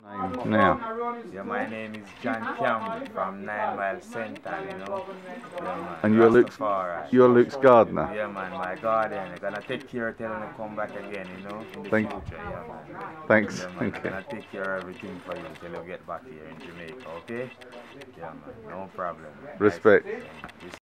Now. Yeah, my name is John Campbell from 9 Mile Center, you know. Yeah, man. And Rastafari. you're Luke's gardener. Yeah, man, my garden. I'm gonna take care till I come back again, you know, in the Thank future, yeah, man. Thanks. Yeah, man, Thank I'm you. gonna take care of everything for you till you get back here in Jamaica, okay? Yeah, man, no problem. Respect. Nice.